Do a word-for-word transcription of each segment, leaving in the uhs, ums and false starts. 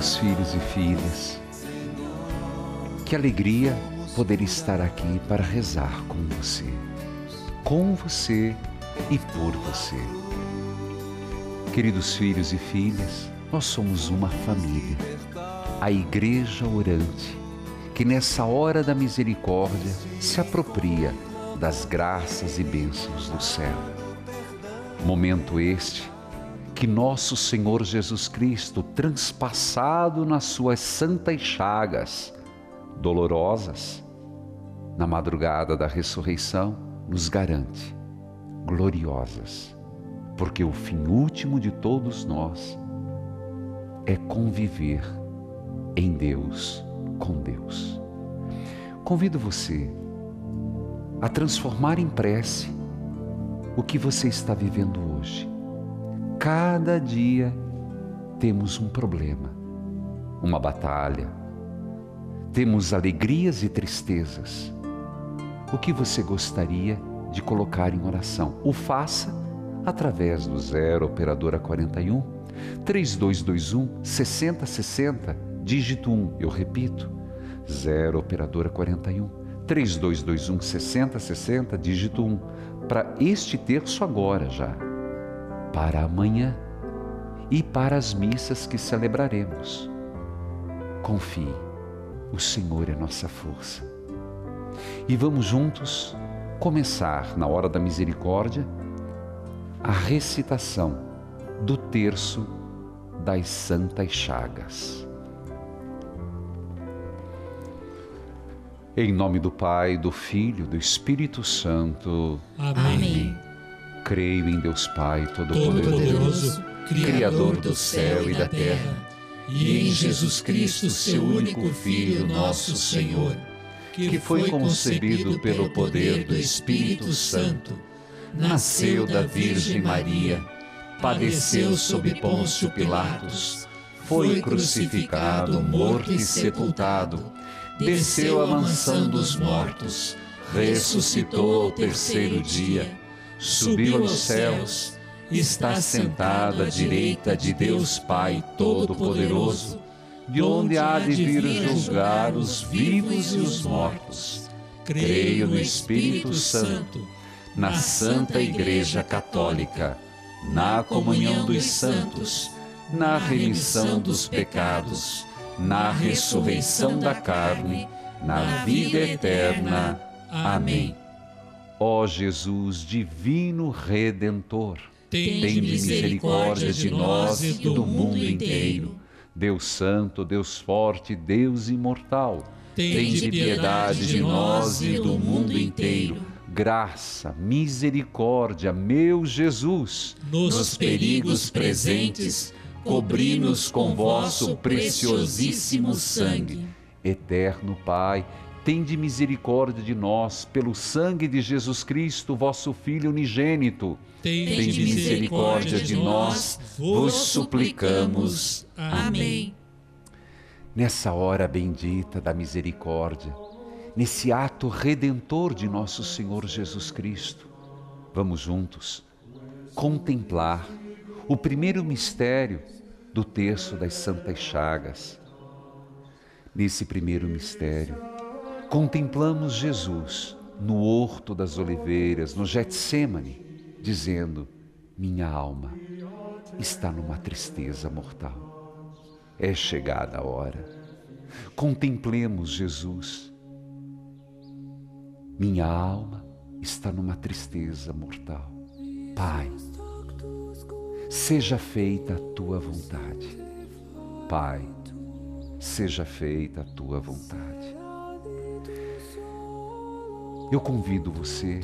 Queridos filhos e filhas, que alegria poder estar aqui para rezar com você, com você e por você. Queridos filhos e filhas, nós somos uma família, a Igreja Orante, que nessa hora da misericórdia se apropria das graças e bênçãos do céu. Momento este que nosso Senhor Jesus Cristo, transpassado nas suas santas chagas dolorosas, na madrugada da ressurreição, nos garante, gloriosas, porque o fim último de todos nós é conviver em Deus, com Deus. Convido você a transformar em prece o que você está vivendo hoje. Cada dia temos um problema, uma batalha, temos alegrias e tristezas. O que você gostaria de colocar em oração? O faça através do zero operadora quarenta e um, três dois dois um, seis zero seis zero, dígito um. Eu repito, zero operadora quarenta e um, três dois dois um, seis zero seis zero, dígito um. Para este terço agora já, para amanhã e para as missas que celebraremos. Confie, o Senhor é nossa força. E vamos juntos começar, na hora da misericórdia, a recitação do terço das Santas Chagas. Em nome do Pai, do Filho e do Espírito Santo. Amém. Creio em Deus Pai Todo-Poderoso, Criador do céu e da terra, e em Jesus Cristo, seu único Filho, nosso Senhor, que foi concebido pelo poder do Espírito Santo, nasceu da Virgem Maria, padeceu sob Pôncio Pilatos, foi crucificado, morto e sepultado, desceu à mansão dos mortos, ressuscitou ao terceiro dia, subiu aos céus, está sentado à direita de Deus Pai Todo-Poderoso, de onde há de vir julgar os vivos e os mortos. Creio no Espírito Santo, na Santa Igreja Católica, na comunhão dos santos, na remissão dos pecados, na ressurreição da carne, na vida eterna. Amém. Ó Jesus, divino Redentor, tende misericórdia de nós e do mundo inteiro. Deus Santo, Deus Forte, Deus Imortal, tende piedade de nós e do mundo inteiro. Graça, misericórdia, meu Jesus, nos perigos presentes, cobri-nos com vosso preciosíssimo sangue. Eterno Pai, tende misericórdia de nós, pelo sangue de Jesus Cristo, vosso Filho unigênito. Tende misericórdia de nós, vos suplicamos. Amém. Nessa hora bendita da misericórdia, nesse ato redentor de nosso Senhor Jesus Cristo, vamos juntos contemplar o primeiro mistério do terço das Santas Chagas. Nesse primeiro mistério, contemplamos Jesus no Horto das Oliveiras, no Getsêmani, dizendo: minha alma está numa tristeza mortal. É chegada a hora. Contemplemos Jesus. Minha alma está numa tristeza mortal. Pai, seja feita a tua vontade. Pai, seja feita a tua vontade. Eu convido você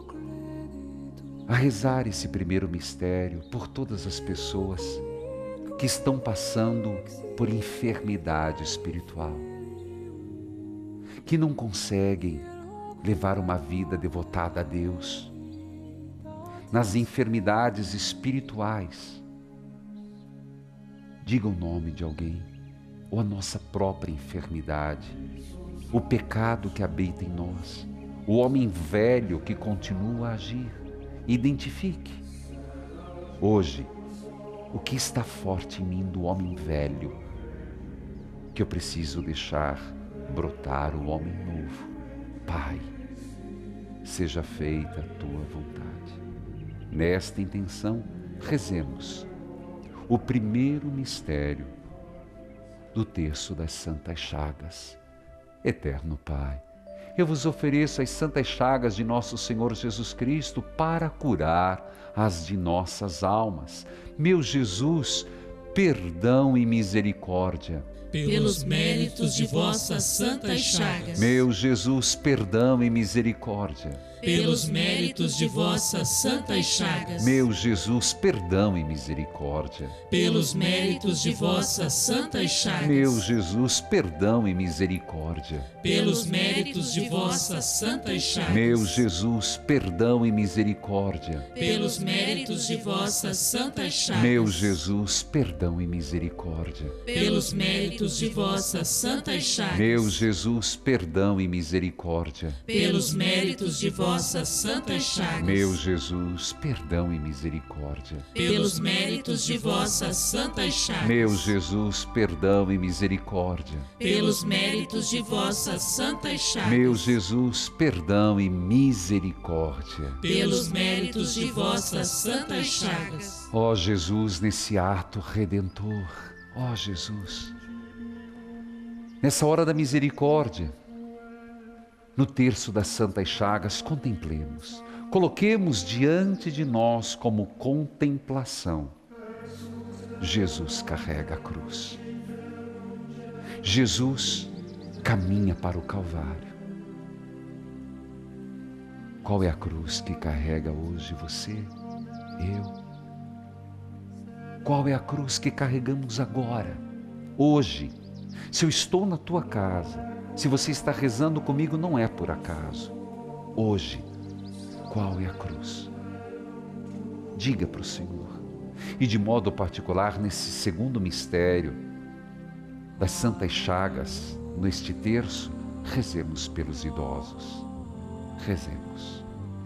a rezar esse primeiro mistério por todas as pessoas que estão passando por enfermidade espiritual, que não conseguem levar uma vida devotada a Deus, nas enfermidades espirituais. Diga o nome de alguém, ou a nossa própria enfermidade, o pecado que habita em nós, o homem velho que continua a agir. Identifique. Hoje, o que está forte em mim do homem velho? que eu preciso deixar brotar o homem novo. Pai, seja feita a tua vontade. Nesta intenção, rezemos o primeiro mistério do terço das Santas Chagas. Eterno Pai, eu vos ofereço as santas chagas de nosso Senhor Jesus Cristo para curar as de nossas almas. Meu Jesus, perdão e misericórdia. Pelos méritos de vossas santas chagas. Meu Jesus, perdão e misericórdia. Pelos méritos de vossas santas chagas. Meu Jesus, perdão e misericórdia. Pelos méritos de vossas santas chagas. Meu Jesus, perdão e misericórdia. Pelos méritos de vossas santas chagas. Meu Jesus, perdão e misericórdia. Pelos méritos de vossas santas chagas. Meu Jesus, perdão e misericórdia. Pelos méritos de vossas santas chagas. Meu Jesus, perdão e misericórdia. Pelos méritos de vossas santas chagas. Meu Jesus, perdão e misericórdia. Pelos méritos de vossas santas chagas. Meu Jesus, perdão e misericórdia. Pelos méritos de vossas santas chagas. Meu Jesus, perdão e misericórdia. Pelos méritos de vossas santas chagas. Ó Jesus, nesse ato redentor, ó Jesus, nessa hora da misericórdia, no terço das Santas Chagas, contemplemos, coloquemos diante de nós como contemplação. Jesus carrega a cruz. Jesus caminha para o Calvário. Qual é a cruz que carrega hoje você, eu? Qual é a cruz que carregamos agora, hoje? Se eu estou na tua casa, se você está rezando comigo, não é por acaso. Hoje, qual é a cruz? Diga para o Senhor. E de modo particular, nesse segundo mistério das Santas Chagas, neste terço, rezemos pelos idosos. Rezemos.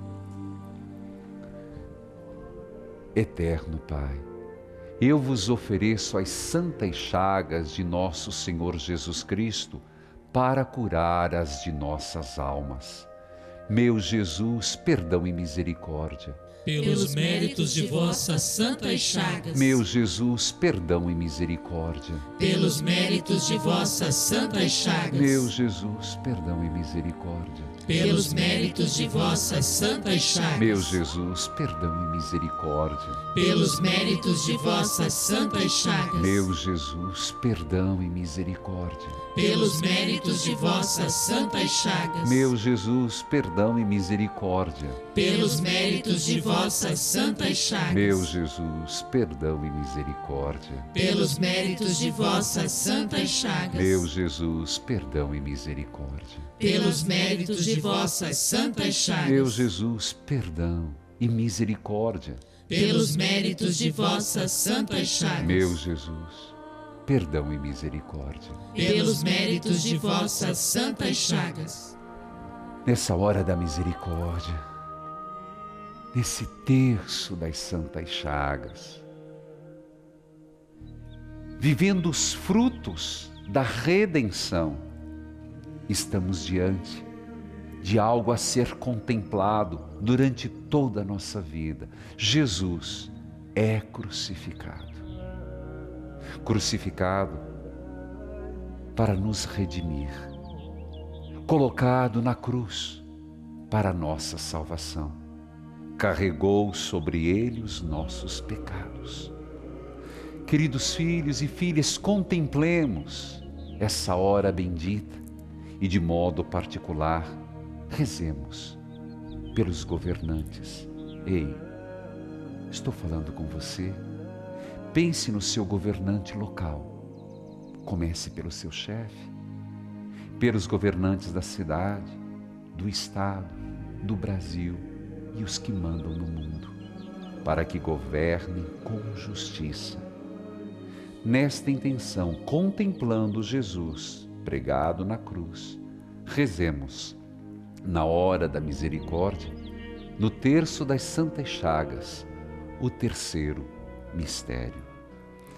Eterno Pai, eu vos ofereço as santas chagas de nosso Senhor Jesus Cristo para curar as de nossas almas. Meu Jesus, perdão e misericórdia. Pelos méritos de vossas santas chagas. Meu Jesus, perdão e misericórdia. Pelos méritos de vossas santas chagas. Meu Jesus, perdão e misericórdia. Pelos méritos de vossas santas chagas. Meu Jesus, perdão e misericórdia. Pelos méritos de vossas santas chagas. Meu Jesus, perdão e misericórdia. Pelos méritos de vossas santas chagas. Meu Jesus, perdão e misericórdia. Pelos méritos de vossas santas chagas. Meu Jesus, perdão e misericórdia. Pelos méritos de vossas santas chagas. Meu Jesus, perdão e misericórdia. Pelos méritos de vossas santas chagas. Meu Jesus, perdão e misericórdia. Pelos méritos de vossas santas chagas. Meu Jesus, perdão e misericórdia. Pelos méritos de vossas santas chagas. Nessa hora da misericórdia, nesse terço das Santas Chagas, vivendo os frutos da redenção, estamos diante de algo a ser contemplado durante toda a nossa vida. Jesus é crucificado. Crucificado para nos redimir. Colocado na cruz para a nossa salvação. Carregou sobre ele os nossos pecados. Queridos filhos e filhas, contemplemos essa hora bendita e de modo particular, rezemos pelos governantes. Ei, estou falando com você. Pense no seu governante local. Comece pelo seu chefe, pelos governantes da cidade, do estado, do Brasil e os que mandam no mundo, para que governem com justiça. Nesta intenção, contemplando Jesus pregado na cruz, rezemos, na hora da misericórdia, no terço das Santas Chagas, o terceiro mistério.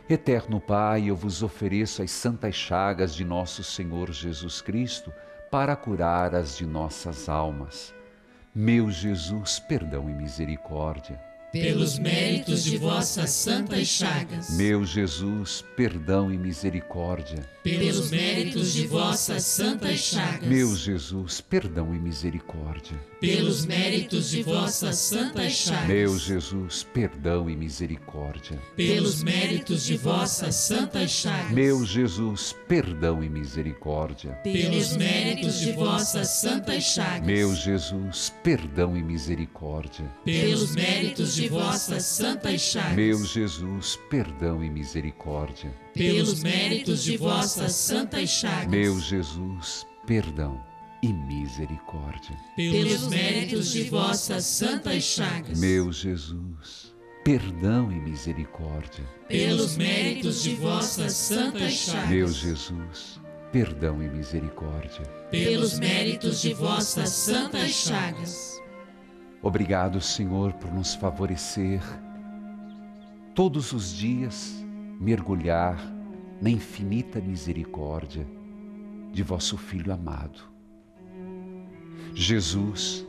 Eterno Pai, eu vos ofereço as santas chagas de nosso Senhor Jesus Cristo para curar as de nossas almas. Meu Jesus, perdão e misericórdia. Pelos méritos de vossas santas chagas. Meu Jesus, perdão e misericórdia. Pelos méritos de vossas santas chagas. Meu Jesus, perdão e misericórdia. Pelos méritos de vossas santas chagas. Meu Jesus, perdão e misericórdia. Pelos méritos de vossas santas chagas. Meu Jesus, perdão e misericórdia. Pelos méritos de vossas santas chagas. Meu Jesus, perdão e misericórdia. Pelos méritos de vossas santas chagas. Meu Jesus, perdão e misericórdia. Pelos méritos de vossas santas chagas. Meu Jesus, perdão e misericórdia. Pelos méritos de vossas santas chagas. Meu Jesus, perdão e misericórdia. Pelos méritos de vossas santas chagas. Meu Jesus, perdão e misericórdia. Pelos méritos de vossas santas chagas. Obrigado, Senhor, por nos favorecer todos os dias mergulhar na infinita misericórdia de vosso Filho amado. Jesus,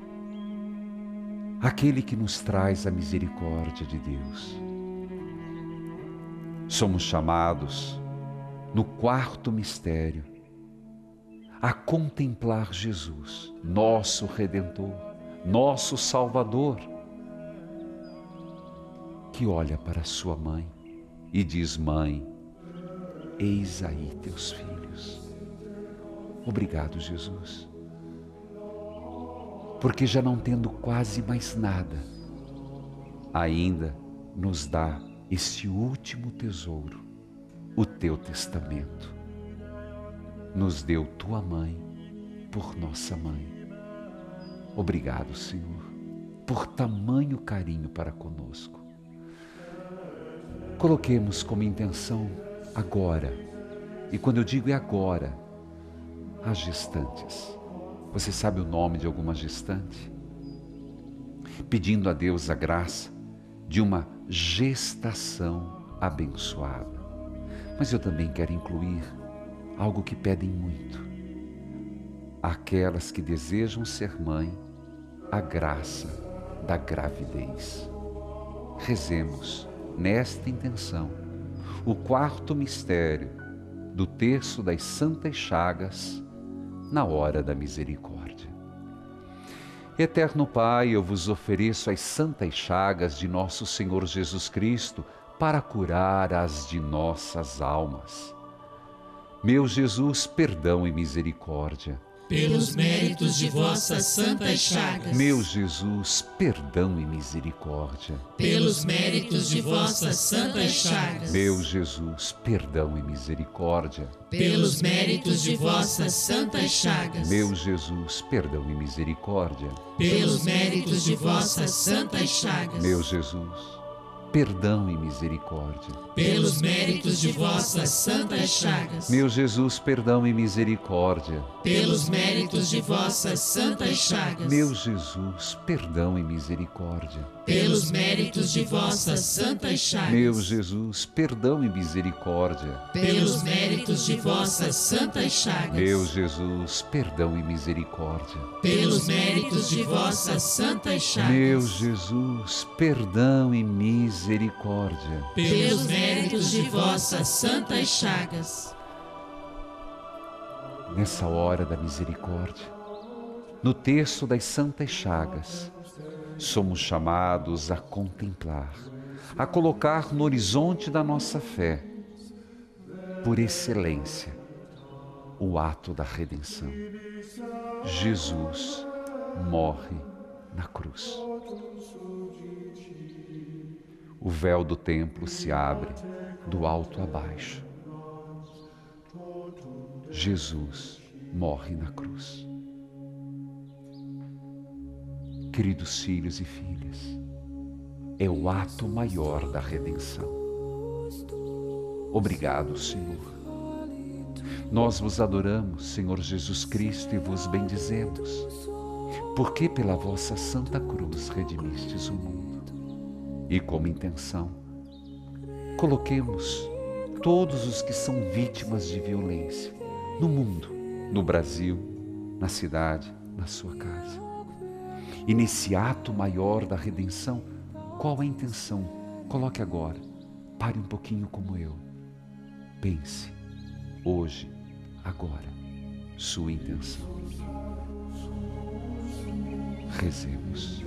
aquele que nos traz a misericórdia de Deus. Somos chamados, no quarto mistério, a contemplar Jesus, nosso Redentor, nosso Salvador, que olha para sua mãe e diz: mãe, eis aí teus filhos. Obrigado, Jesus, porque já não tendo quase mais nada, ainda nos dá este último tesouro, o teu testamento. Nos deu tua mãe por nossa mãe. Obrigado, Senhor, por tamanho carinho para conosco. Coloquemos como intenção agora, e quando eu digo é agora, as gestantes. Você sabe o nome de alguma gestante? Pedindo a Deus a graça de uma gestação abençoada. Mas eu também quero incluir algo que pedem muito. Aquelas que desejam ser mãe, a graça da gravidez. Rezemos nesta intenção o quarto mistério do terço das santas chagas na hora da misericórdia. Eterno Pai, eu vos ofereço as santas chagas de nosso Senhor Jesus Cristo para curar as de nossas almas. Meu Jesus, perdão e misericórdia. Pelos méritos de vossas santas chagas. Meu Jesus, perdão e misericórdia. Pelos méritos de vossas santas chagas. Meu Jesus, perdão e misericórdia. Pelos méritos de vossas santas chagas. Meu Jesus, perdão e misericórdia. Pelos méritos de vossas santas chagas. Meu Jesus, perdão e misericórdia. Pelos méritos de vossas santas chagas. Meu Jesus, perdão e misericórdia. Pelos méritos de vossas santas chagas. Meu Jesus, perdão e misericórdia. Pelos méritos de vossas santas chagas. Meu Jesus, perdão e misericórdia. Pelos méritos de vossas santas chagas. Meu Jesus, perdão e misericórdia. Pelos méritos de vossas santas chagas. Meu Jesus, perdão e misericórdia. Pelos méritos de vossas santas chagas. Nessa hora da misericórdia, no terço das santas chagas, somos chamados a contemplar, a colocar no horizonte da nossa fé, por excelência, o ato da redenção. Jesus morre na cruz. O véu do templo se abre do alto a baixo. Jesus morre na cruz. Queridos filhos e filhas, é o ato maior da redenção. Obrigado, Senhor. Nós vos adoramos, Senhor Jesus Cristo, e vos bendizemos, porque pela vossa santa cruz redimistes o mundo. E como intenção, coloquemos todos os que são vítimas de violência no mundo, no Brasil, na cidade, na sua casa. E nesse ato maior da redenção, qual a intenção? Coloque agora, pare um pouquinho como eu. Pense, hoje, agora, sua intenção. Rezemos.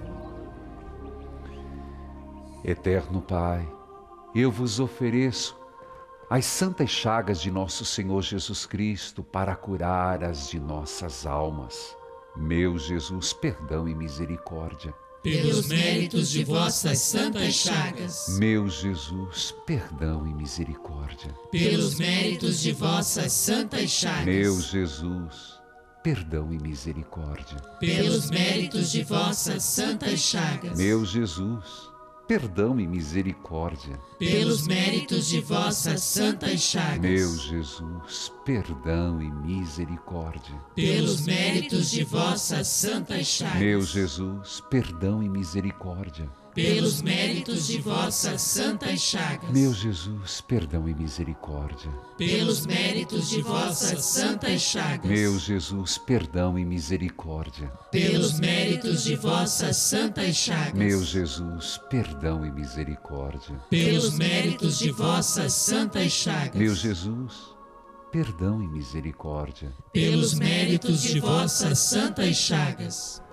Eterno Pai, eu vos ofereço as santas chagas de nosso Senhor Jesus Cristo para curar as de nossas almas. Meu Jesus, perdão e misericórdia. Pelos méritos de vossas santas chagas. Meu Jesus, perdão e misericórdia. Pelos méritos de vossas santas chagas. Meu Jesus, perdão e misericórdia. Pelos méritos de vossas santas chagas. Meu Jesus, perdão e misericórdia. Pelos méritos de vossas santas chagas. Meu Jesus, perdão e misericórdia. Pelos méritos de vossas santas chagas. Meu Jesus, perdão e misericórdia. Pelos méritos de vossas santas chagas. Meu Jesus, perdão e misericórdia. Pelos méritos de vossas santas chagas. Meu Jesus, perdão e misericórdia. Pelos méritos de vossas santas chagas. Meu Jesus, perdão e misericórdia. Pelos méritos de vossas santas chagas. Meu Jesus, perdão e misericórdia. Pelos méritos de vossas santas chagas.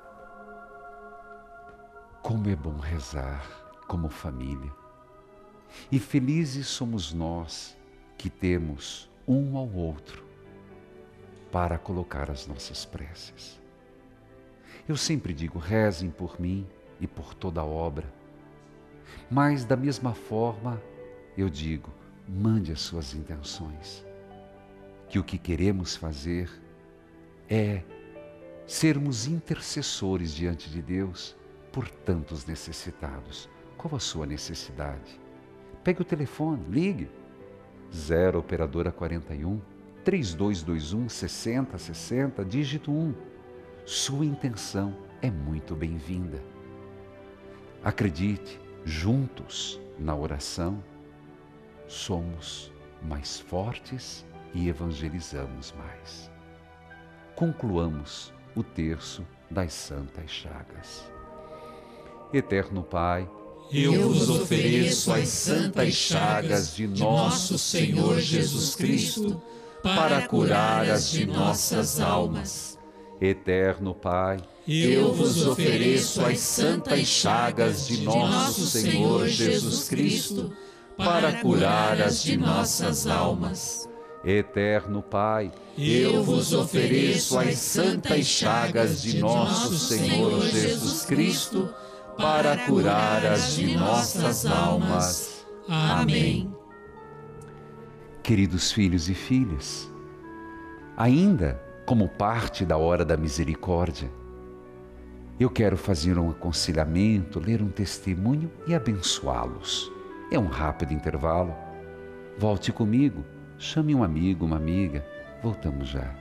Como é bom rezar como família. E felizes somos nós que temos um ao outro para colocar as nossas preces. Eu sempre digo, rezem por mim e por toda a obra. Mas da mesma forma, eu digo, mande as suas intenções. Que o que queremos fazer é sermos intercessores diante de Deus por tantos necessitados. Qual a sua necessidade? Pegue o telefone, ligue. zero operadora quarenta e um, trinta e dois vinte e um, sessenta sessenta, dígito um. Sua intenção é muito bem-vinda. Acredite, juntos na oração, somos mais fortes e evangelizamos mais. Concluamos o terço das Santas Chagas. Eterno Pai, eu vos ofereço as santas chagas de nosso Senhor Jesus Cristo para curar as de nossas almas. Eterno Pai, eu vos ofereço as santas chagas de nosso Senhor Jesus Cristo para curar as de nossas almas. Eterno Pai, eu vos ofereço as santas chagas de nosso Senhor Jesus Cristo para curar as de nossas almas. Amém. Queridos filhos e filhas, ainda como parte da hora da misericórdia, eu quero fazer um aconselhamento, ler um testemunho e abençoá-los. É um rápido intervalo. Volte comigo, chame um amigo, uma amiga. Voltamos já.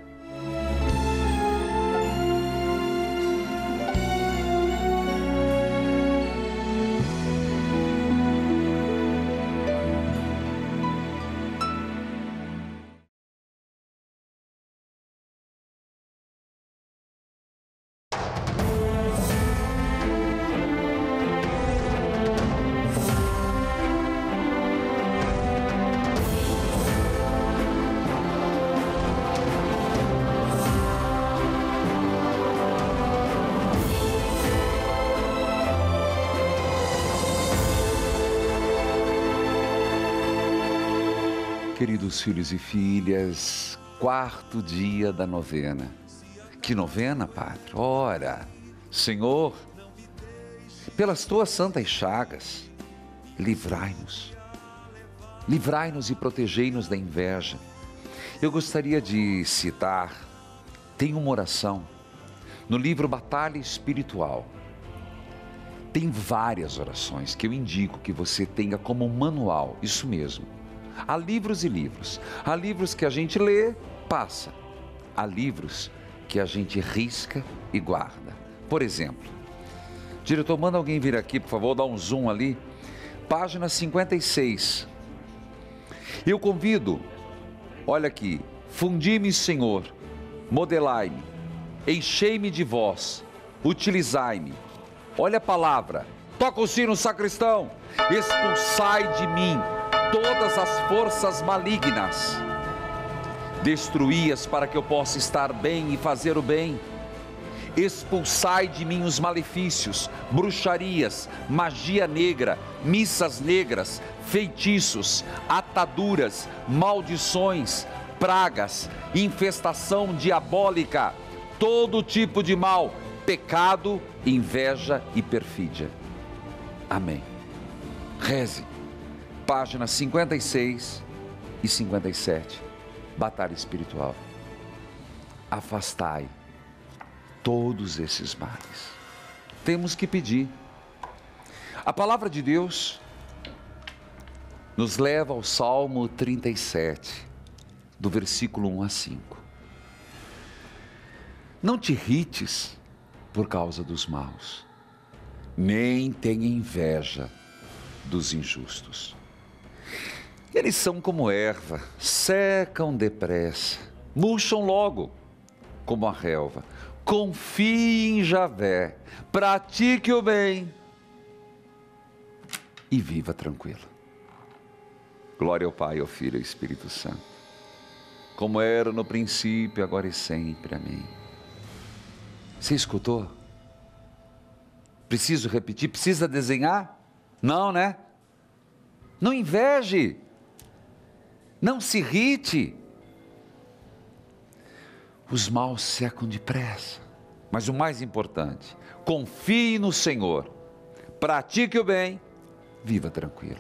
Queridos filhos e filhas, quarto dia da novena. Que novena, Padre? Ora, Senhor, pelas tuas santas chagas, livrai-nos. Livrai-nos e protegei-nos da inveja. Eu gostaria de citar, tem uma oração, no livro Batalha Espiritual. Tem várias orações que eu indico que você tenha como um manual, isso mesmo. Há livros e livros. Há livros que a gente lê, passa. Há livros que a gente risca e guarda. Por exemplo, diretor, manda alguém vir aqui, por favor, dá um zoom ali. página cinquenta e seis. Eu convido, olha aqui, fundi-me, Senhor, modelai-me, enchei-me de vós, utilizai-me. Olha a palavra, toca o sino, sacristão, expulsai de mim todas as forças malignas, destruí-as para que eu possa estar bem e fazer o bem. Expulsai de mim os malefícios, bruxarias, magia negra, missas negras, feitiços, ataduras, maldições, pragas, infestação diabólica, todo tipo de mal, pecado, inveja e perfídia. Amém. Reze, páginas cinquenta e seis e cinquenta e sete, batalha espiritual. Afastai todos esses males. Temos que pedir. A palavra de Deus nos leva ao Salmo trinta e sete, do versículo um a cinco. Não te irrites por causa dos maus, nem tenha inveja dos injustos. Eles são como erva, secam depressa, murcham logo como a relva. Confie em Javé, pratique o bem e viva tranquilo. Glória ao Pai, ao Filho e ao Espírito Santo, como era no princípio, agora e sempre. Amém. Você escutou? Preciso repetir? Precisa desenhar? Não, né? Não inveje, não se irrite. Os maus secam depressa, mas o mais importante, confie no Senhor, pratique o bem, viva tranquilo.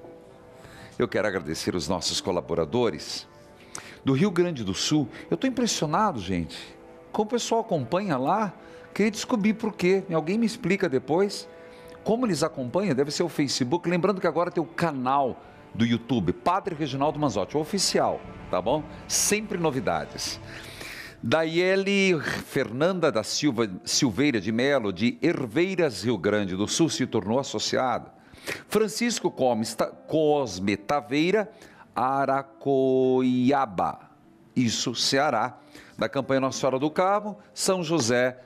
Eu quero agradecer os nossos colaboradores do Rio Grande do Sul. Eu estou impressionado, gente, como o pessoal acompanha lá. Queria descobrir por quê, alguém me explica depois. Como eles acompanham, deve ser o Facebook, lembrando que agora tem o canal do YouTube, Padre Reginaldo Manzotti, o oficial, tá bom? Sempre novidades. Daiele Fernanda da Silva, Silveira de Melo, de Herveiras, Rio Grande do Sul, se tornou associada. Francisco Cosme Taveira, Aracoiaba, isso, Ceará, da campanha Nossa Senhora do Carmo, São José,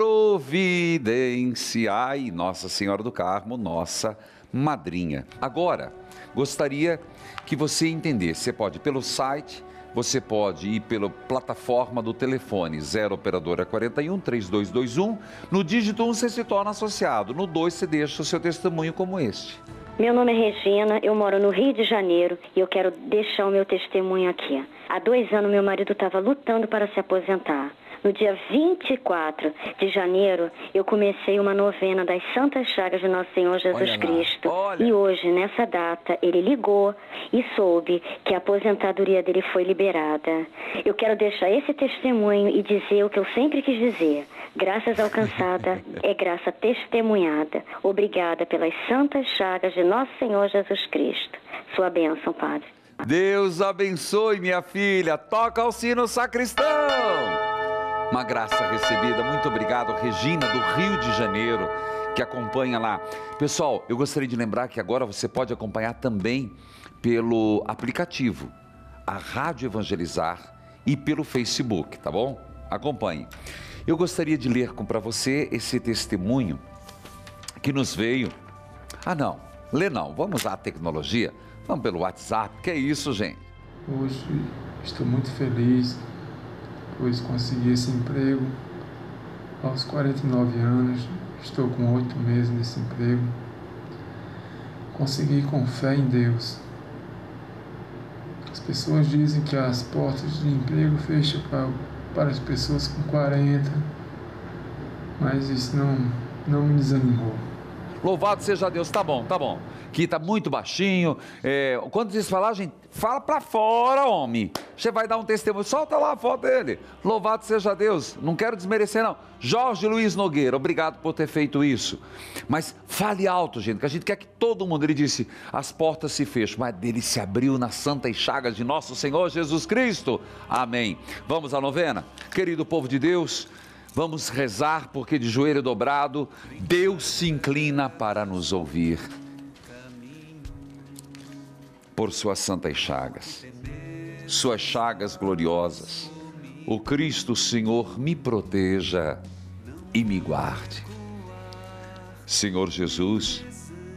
providenciai Nossa Senhora do Carmo, nossa madrinha. Agora, gostaria que você entendesse, você pode ir pelo site, você pode ir pela plataforma do telefone zero operadora quarenta e um, trinta e dois vinte e um, no dígito um você se torna associado, no dois você deixa o seu testemunho como este. Meu nome é Regina, eu moro no Rio de Janeiro e eu quero deixar o meu testemunho aqui. Há dois anos meu marido estava lutando para se aposentar. No dia vinte e quatro de janeiro, eu comecei uma novena das Santas Chagas de Nosso Senhor Jesus Olha Cristo. lá, olha. E hoje, nessa data, ele ligou e soube que a aposentadoria dele foi liberada. Eu quero deixar esse testemunho e dizer o que eu sempre quis dizer. Graças alcançada é graça testemunhada. Obrigada pelas Santas Chagas de Nosso Senhor Jesus Cristo. Sua bênção, Padre. Deus abençoe, minha filha. Toca o sino, sacristão. Uma graça recebida, muito obrigado, Regina, do Rio de Janeiro, que acompanha lá. Pessoal, eu gostaria de lembrar que agora você pode acompanhar também pelo aplicativo, a Rádio Evangelizar, e pelo Facebook, tá bom? Acompanhe. Eu gostaria de ler para você esse testemunho que nos veio. Ah não, lê não, vamos usar a tecnologia, vamos pelo WhatsApp, que é isso, gente. Hoje estou muito feliz, pois consegui esse emprego aos quarenta e nove anos, estou com oito meses nesse emprego. Consegui com fé em Deus. As pessoas dizem que as portas de emprego fecham para, para as pessoas com quarenta, mas isso não, não me desanimou. Louvado seja Deus, tá bom, tá bom. Aqui tá muito baixinho. É, quando vocês falar, gente, fala pra fora, homem. Você vai dar um testemunho, solta lá a foto dele. Louvado seja Deus. Não quero desmerecer, não. Jorge Luiz Nogueira, obrigado por ter feito isso. Mas fale alto, gente, que a gente quer que todo mundo, ele disse, as portas se fecham, mas dele se abriu nas santas chagas de nosso Senhor Jesus Cristo. Amém. Vamos à novena? Querido povo de Deus, vamos rezar, porque de joelho dobrado, Deus se inclina para nos ouvir. por suas santas chagas, suas chagas gloriosas, o Cristo Senhor me proteja e me guarde. Senhor Jesus,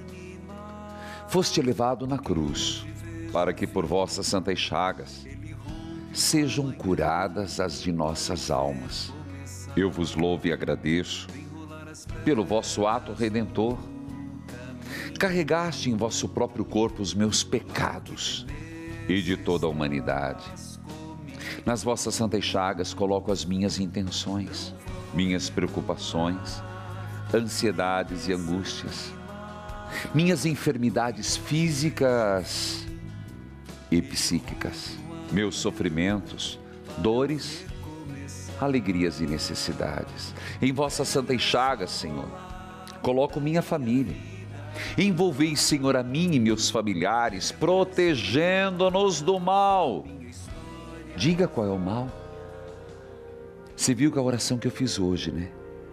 foste levado na cruz para que por vossas santas chagas sejam curadas as de nossas almas. Eu vos louvo e agradeço pelo vosso ato redentor. Carregaste em vosso próprio corpo os meus pecados e de toda a humanidade. Nas vossas santas chagas coloco as minhas intenções, minhas preocupações, ansiedades e angústias, minhas enfermidades físicas e psíquicas, meus sofrimentos, dores, alegrias e necessidades. Em vossas santas chagas, Senhor, coloco minha família. Envolvei, Senhor, a mim e meus familiares, protegendo-nos do mal. Diga qual é o mal. Você viu que a oração que eu fiz hoje, né?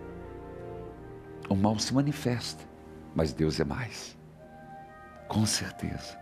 O mal se manifesta, mas Deus é mais. Com certeza.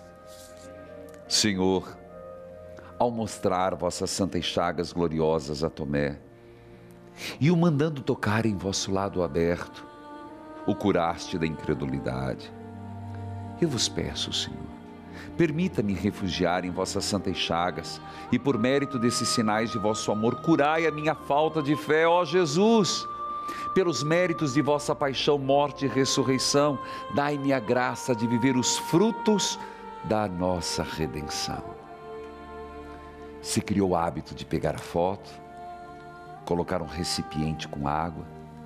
Senhor, ao mostrar vossas santas chagas gloriosas a Tomé e o mandando tocar em vosso lado aberto, o curaste da incredulidade. Eu vos peço, Senhor, permita-me refugiar em vossas santas chagas e por mérito desses sinais de vosso amor, curai a minha falta de fé, ó Jesus. Pelos méritos de vossa paixão, morte e ressurreição, dai-me a graça de viver os frutos da nossa redenção. Se criou o hábito de pegar a foto, colocar um recipiente com água.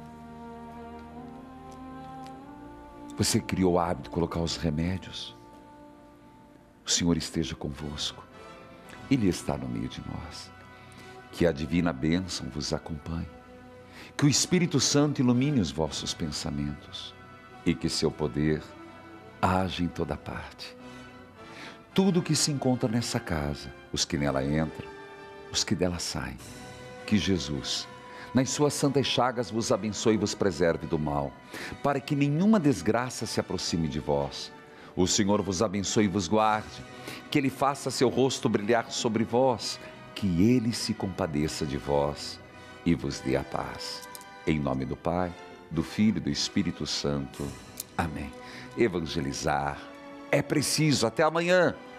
Você criou o hábito de colocar os remédios. O Senhor esteja convosco. Ele está no meio de nós. Que a divina bênção vos acompanhe. Que o Espírito Santo ilumine os vossos pensamentos e que seu poder haja em toda parte. Tudo que se encontra nessa casa, os que nela entram, os que dela saem, que Jesus, nas suas santas chagas, vos abençoe e vos preserve do mal, para que nenhuma desgraça se aproxime de vós. O Senhor vos abençoe e vos guarde, que Ele faça seu rosto brilhar sobre vós, que Ele se compadeça de vós e vos dê a paz. Em nome do Pai, do Filho e do Espírito Santo. Amém. Evangelizar é preciso. Até amanhã.